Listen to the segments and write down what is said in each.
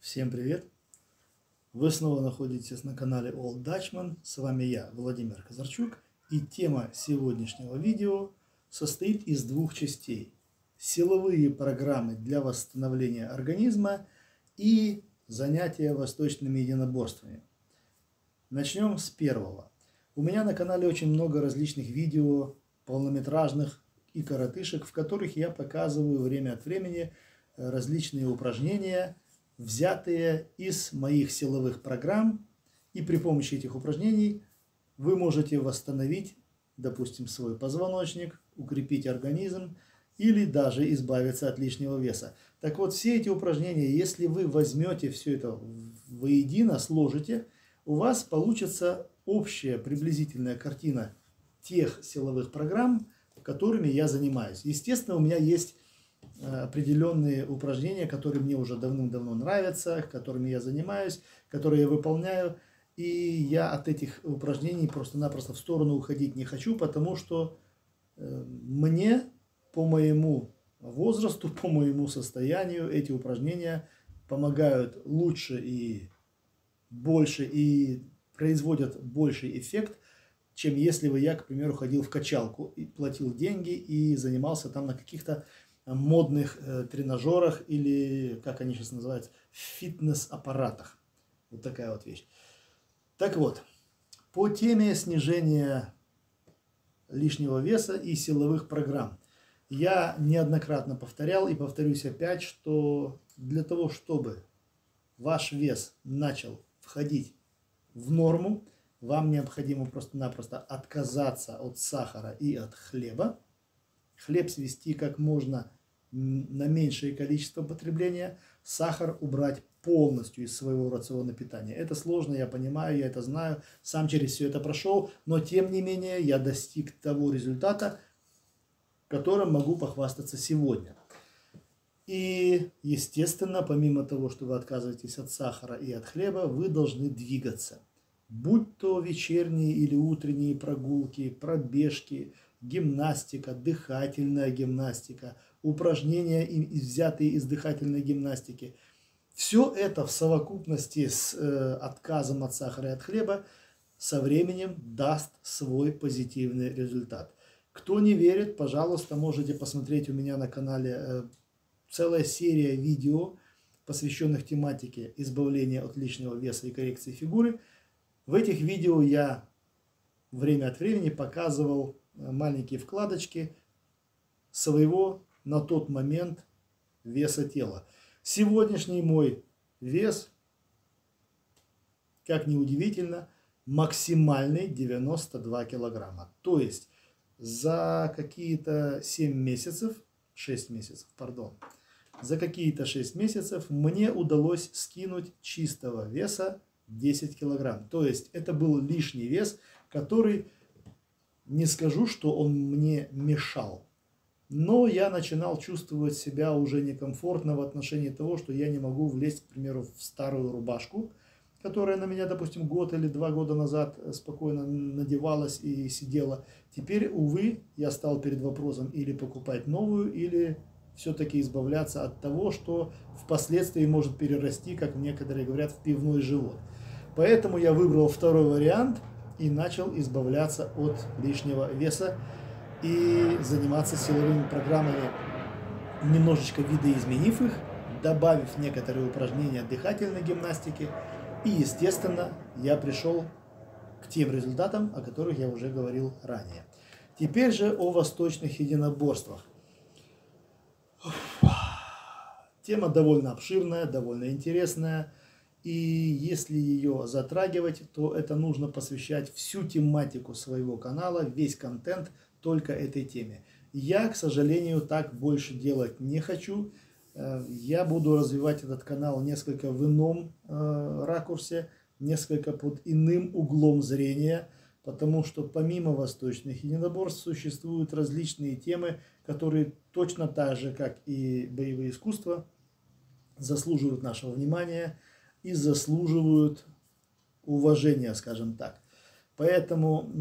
Всем привет! Вы снова находитесь на канале Old Dutchman. С вами я, Владимир Казарчук. И тема сегодняшнего видео состоит из двух частей. Силовые программы для восстановления организма и занятия восточными единоборствами. Начнем с первого. У меня на канале очень много различных видео, полнометражных и коротышек, в которых я показываю время от времени различные упражнения, взятые из моих силовых программ, и при помощи этих упражнений вы можете восстановить, допустим, свой позвоночник, укрепить организм или даже избавиться от лишнего веса. Так вот, все эти упражнения, если вы возьмете все это воедино, сложите, у вас получится общая приблизительная картина тех силовых программ, которыми я занимаюсь. Естественно, у меня есть определенные упражнения, которые мне уже давным-давно нравятся, которыми я занимаюсь, которые я выполняю. И я от этих упражнений просто-напросто в сторону уходить не хочу, потому что мне по моему возрасту, по моему состоянию эти упражнения помогают лучше и больше, и производят больший эффект, чем если бы я, к примеру, ходил в качалку и платил деньги и занимался там на каких-то модных тренажерах или, как они сейчас называются, фитнес-аппаратах. Вот такая вот вещь. Так вот, по теме снижения лишнего веса и силовых программ. Я неоднократно повторял и повторюсь опять, что для того, чтобы ваш вес начал входить в норму, вам необходимо просто-напросто отказаться от сахара и от хлеба. Хлеб свести как можно на меньшее количество потребления, сахар убрать полностью из своего рациона питания. Это сложно, я понимаю, я это знаю, сам через все это прошел, но тем не менее я достиг того результата, которым могу похвастаться сегодня. И, естественно, помимо того, что вы отказываетесь от сахара и от хлеба, вы должны двигаться. Будь то вечерние или утренние прогулки, пробежки, гимнастика, дыхательная гимнастика, упражнения, взятые из дыхательной гимнастики. Все это в совокупности с отказом от сахара и от хлеба со временем даст свой позитивный результат. Кто не верит, пожалуйста, можете посмотреть у меня на канале целая серия видео, посвященных тематике избавления от лишнего веса и коррекции фигуры. В этих видео я время от времени показывал маленькие вкладочки своего на тот момент веса тела. Сегодняшний мой вес, как ни удивительно, максимальный 92 килограмма. То есть за какие-то 6 месяцев, за какие-то 6 месяцев мне удалось скинуть чистого веса 10 килограмм. То есть это был лишний вес, который, не скажу, что он мне мешал, но я начинал чувствовать себя уже некомфортно в отношении того, что я не могу влезть, к примеру, в старую рубашку, которая на меня, допустим, год или 2 года назад спокойно надевалась и сидела. Теперь, увы, я стал перед вопросом или покупать новую, или все-таки избавляться от того, что впоследствии может перерасти, как некоторые говорят, в пивной живот. Поэтому я выбрал второй вариант и начал избавляться от лишнего веса и заниматься силовыми программами, немножечко видоизменив их, добавив некоторые упражнения дыхательной гимнастики. И, естественно, я пришел к тем результатам, о которых я уже говорил ранее. Теперь же о восточных единоборствах. Тема довольно обширная, довольно интересная. И если ее затрагивать, то это нужно посвящать всю тематику своего канала, весь контент только этой теме. Я, к сожалению, так больше делать не хочу. Я буду развивать этот канал несколько в ином ракурсе, несколько под иным углом зрения, потому что помимо восточных единоборств существуют различные темы, которые точно так же, как и боевые искусства, заслуживают нашего внимания и заслуживают уважения, скажем так. Поэтому,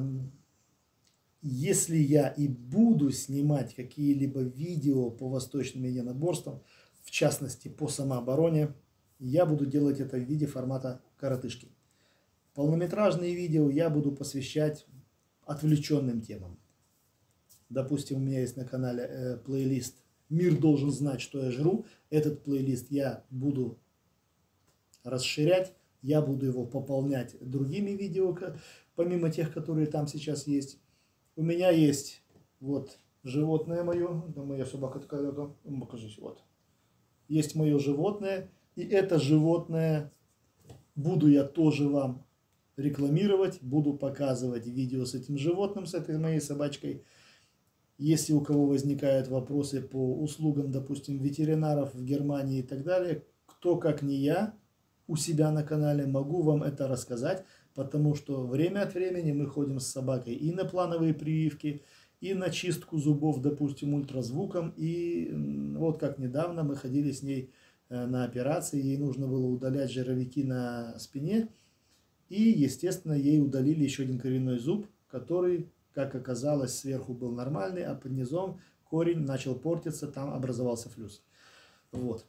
если я и буду снимать какие-либо видео по восточным единоборствам, в частности по самообороне, я буду делать это в виде формата коротышки. Полнометражные видео я буду посвящать отвлеченным темам. Допустим, у меня есть на канале плейлист «Мир должен знать, что я жру». Этот плейлист я буду расширять, я буду его пополнять другими видео, помимо тех, которые там сейчас есть. У меня есть вот животное мое, это моя собака такая, покажись, вот. Есть мое животное, и это животное буду я тоже вам рекламировать, буду показывать видео с этим животным, с этой моей собачкой. Если у кого возникают вопросы по услугам, допустим, ветеринаров в Германии и так далее, кто как не я у себя на канале могу вам это рассказать, потому что время от времени мы ходим с собакой и на плановые прививки, и на чистку зубов, допустим, ультразвуком. И вот как недавно мы ходили с ней на операции, ей нужно было удалять жировики на спине. И, естественно, ей удалили еще один коренной зуб, который, как оказалось, сверху был нормальный, а под низом корень начал портиться, там образовался флюс. Вот.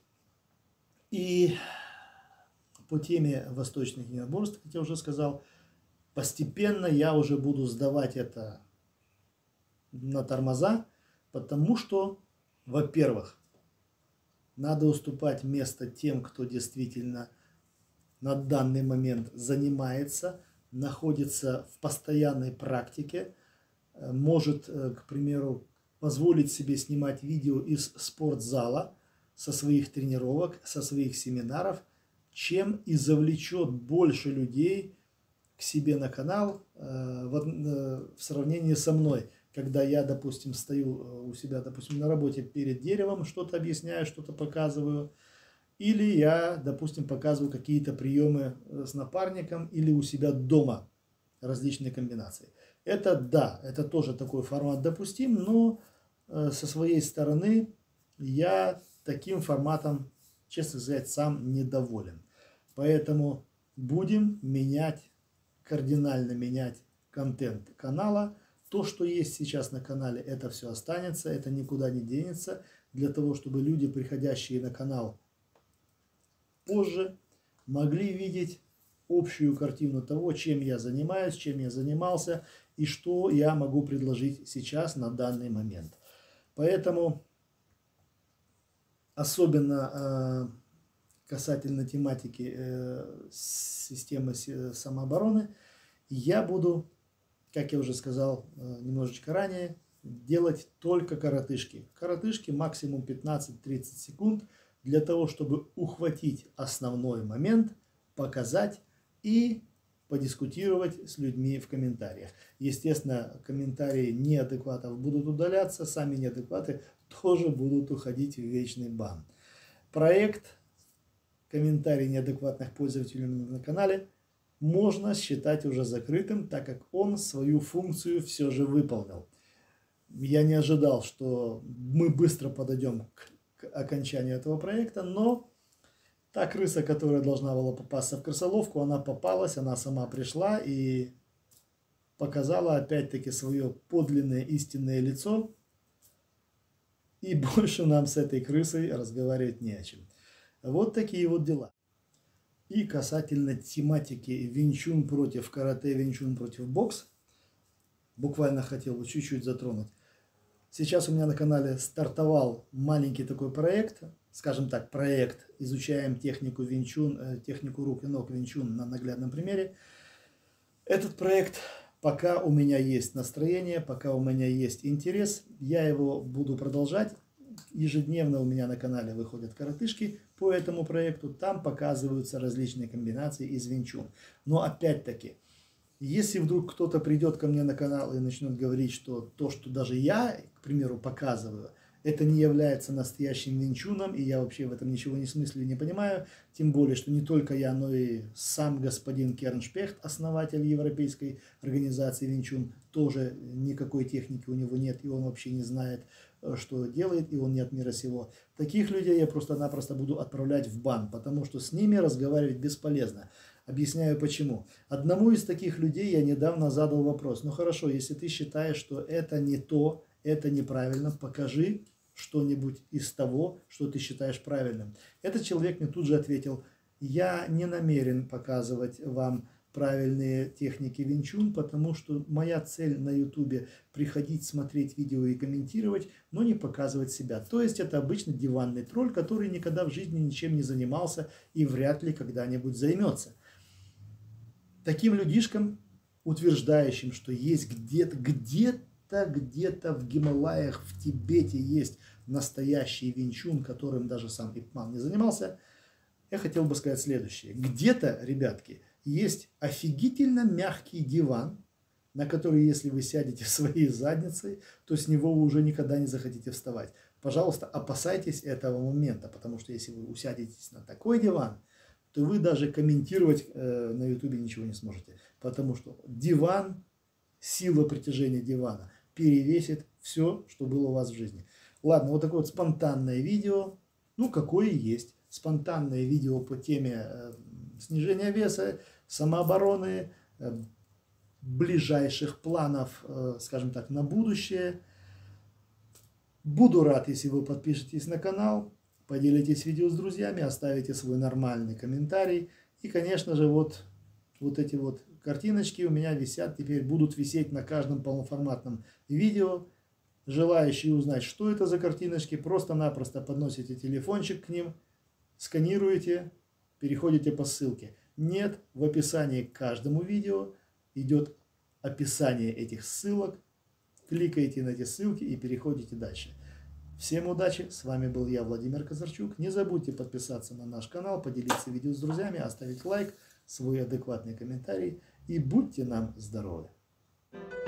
И по теме восточных единоборств, как я уже сказал, постепенно я уже буду сдавать это на тормоза, потому что, во-первых, надо уступать место тем, кто действительно на данный момент занимается, находится в постоянной практике, может, к примеру, позволить себе снимать видео из спортзала, со своих тренировок, со своих семинаров, чем и завлечет больше людей к себе на канал в сравнении со мной. Когда я, допустим, стою у себя, допустим, на работе перед деревом, что-то объясняю, что-то показываю, или я, допустим, показываю какие-то приемы с напарником, или у себя дома различные комбинации. Это да, это тоже такой формат допустим, но со своей стороны я таким форматом, честно сказать, сам недоволен. Поэтому будем менять, кардинально менять контент канала. То, что есть сейчас на канале, это все останется, это никуда не денется, для того, чтобы люди, приходящие на канал позже, могли видеть общую картину того, чем я занимаюсь, чем я занимался и что я могу предложить сейчас на данный момент. Поэтому, особенно касательно тематики системы самообороны, я буду, как я уже сказал немножечко ранее, делать только коротышки. Коротышки максимум 15-30 секунд для того, чтобы ухватить основной момент, показать и подискутировать с людьми в комментариях. Естественно, комментарии неадекватов будут удаляться, сами неадекваты тоже будут уходить в вечный бан. Проект комментарий неадекватных пользователей на канале можно считать уже закрытым, так как он свою функцию все же выполнил. Я не ожидал, что мы быстро подойдем к окончанию этого проекта, но та крыса, которая должна была попасться в крысоловку, она попалась, она сама пришла и показала опять-таки свое подлинное истинное лицо. И больше нам с этой крысой разговаривать не о чем. Вот такие вот дела. И касательно тематики винчун против карате, винчун против бокс, буквально хотел бы чуть-чуть затронуть. Сейчас у меня на канале стартовал маленький такой проект, скажем так, проект «Изучаем технику винчун, технику рук и ног винчун на наглядном примере». Этот проект, пока у меня есть настроение, пока у меня есть интерес, я его буду продолжать. Ежедневно у меня на канале выходят коротышки по этому проекту, там показываются различные комбинации из винчун. Но опять-таки, если вдруг кто-то придет ко мне на канал и начнет говорить, что то, что даже я, к примеру, показываю, это не является настоящим винчуном, и я вообще в этом ничего не смыслю и не понимаю, тем более, что не только я, но и сам господин Керншпехт, основатель Европейской организации винчун, тоже никакой техники у него нет, и он вообще не знает, что делает, и он не от мира сего. Таких людей я просто-напросто буду отправлять в бан, потому что с ними разговаривать бесполезно. Объясняю почему. Одному из таких людей я недавно задал вопрос: ну хорошо, если ты считаешь, что это не то, это неправильно, покажи что-нибудь из того, что ты считаешь правильным. Этот человек мне тут же ответил: Я не намерен показывать вам правильные техники Вин Чун, потому что моя цель на YouTube приходить, смотреть видео и комментировать, но не показывать себя. То есть это обычно диванный тролль, который никогда в жизни ничем не занимался и вряд ли когда-нибудь займется. Таким людишкам, утверждающим, что есть где-то в Гималаях, в Тибете есть настоящий Вин Чун, которым даже сам Ип Ман не занимался, я хотел бы сказать следующее. Где-то, ребятки, есть офигительно мягкий диван, на который, если вы сядете своей задницей, то с него вы уже никогда не захотите вставать. Пожалуйста, опасайтесь этого момента, потому что если вы усядетесь на такой диван, то вы даже комментировать на YouTube ничего не сможете. Потому что диван, сила притяжения дивана перевесит все, что было у вас в жизни. Ладно, вот такое вот спонтанное видео, ну какое есть. Спонтанное видео по теме снижения веса, самообороны, ближайших планов, скажем так, на будущее. Буду рад, если вы подпишетесь на канал, поделитесь видео с друзьями, оставите свой нормальный комментарий. И, конечно же, вот эти вот картиночки у меня висят, теперь будут висеть на каждом полноформатном видео. Желающие узнать, что это за картиночки, просто-напросто подносите телефончик к ним, сканируете, переходите по ссылке. Нет, в описании к каждому видео идет описание этих ссылок. Кликаете на эти ссылки и переходите дальше. Всем удачи, с вами был я, Владимир Казарчук. Не забудьте подписаться на наш канал, поделиться видео с друзьями, оставить лайк, свой адекватный комментарий и будьте нам здоровы!